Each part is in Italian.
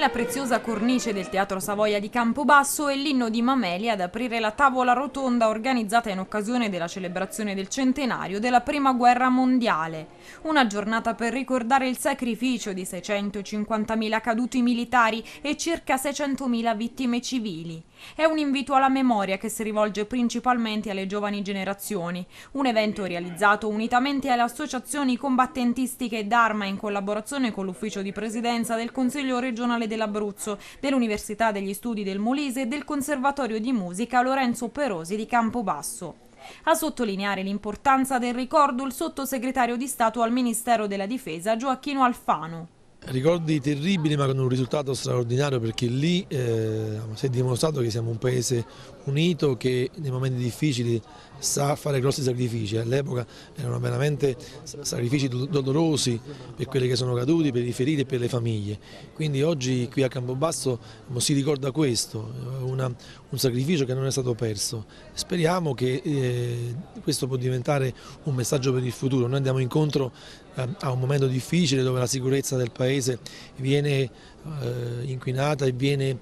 Nella preziosa cornice del Teatro Savoia di Campobasso è l'Inno di Mameli ad aprire la tavola rotonda organizzata in occasione della celebrazione del centenario della Prima Guerra Mondiale. Una giornata per ricordare il sacrificio di 650.000 caduti militari e circa 600.000 vittime civili. È un invito alla memoria che si rivolge principalmente alle giovani generazioni. Un evento realizzato unitamente alle associazioni combattentistiche d'Arma in collaborazione con l'Ufficio di Presidenza del Consiglio regionale dell'Abruzzo, dell'Università degli Studi del Molise e del Conservatorio di Musica Lorenzo Perosi di Campobasso. A sottolineare l'importanza del ricordo il sottosegretario di Stato al Ministero della Difesa Gioacchino Alfano. Ricordi terribili ma con un risultato straordinario, perché lì si è dimostrato che siamo un paese unito che nei momenti difficili sa fare grossi sacrifici. All'epoca erano veramente sacrifici dolorosi per quelli che sono caduti, per i feriti e per le famiglie. Quindi oggi qui a Campobasso si ricorda questo, un sacrificio che non è stato perso. Speriamo che questo può diventare un messaggio per il futuro. Noi andiamo incontro a un momento difficile dove la sicurezza del paese viene inquinata e viene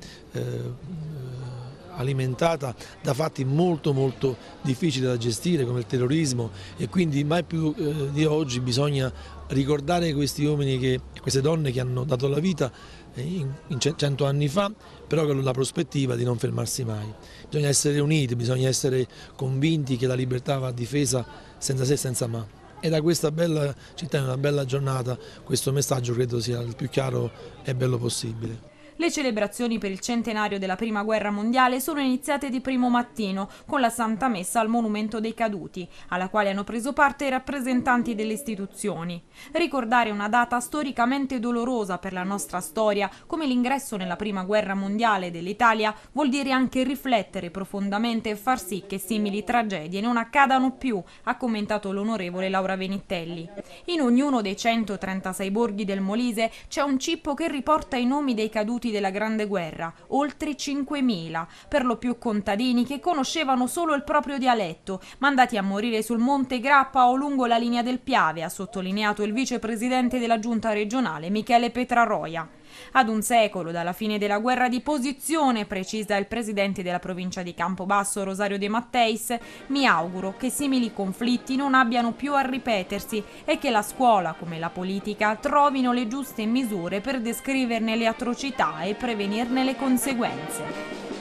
alimentata da fatti molto difficili da gestire come il terrorismo, e quindi mai più di oggi bisogna ricordare questi uomini e queste donne che hanno dato la vita 100 anni fa, però con la prospettiva di non fermarsi mai. Bisogna essere uniti, bisogna essere convinti che la libertà va difesa senza se e senza ma. E da questa bella città, in una bella giornata, questo messaggio credo sia il più chiaro e bello possibile. Le celebrazioni per il centenario della Prima Guerra Mondiale sono iniziate di primo mattino con la Santa Messa al Monumento dei Caduti, alla quale hanno preso parte i rappresentanti delle istituzioni. Ricordare una data storicamente dolorosa per la nostra storia, come l'ingresso nella Prima Guerra Mondiale dell'Italia, vuol dire anche riflettere profondamente e far sì che simili tragedie non accadano più, ha commentato l'onorevole Laura Venitelli. In ognuno dei 136 borghi del Molise c'è un cippo che riporta i nomi dei caduti della Grande Guerra, oltre 5.000, per lo più contadini che conoscevano solo il proprio dialetto, mandati a morire sul Monte Grappa o lungo la linea del Piave, ha sottolineato il vicepresidente della giunta regionale Michele Petraroia. Ad un secolo dalla fine della guerra di posizione, precisa il presidente della provincia di Campobasso Rosario De Matteis, mi auguro che simili conflitti non abbiano più a ripetersi e che la scuola come la politica trovino le giuste misure per descriverne le atrocità e prevenirne le conseguenze.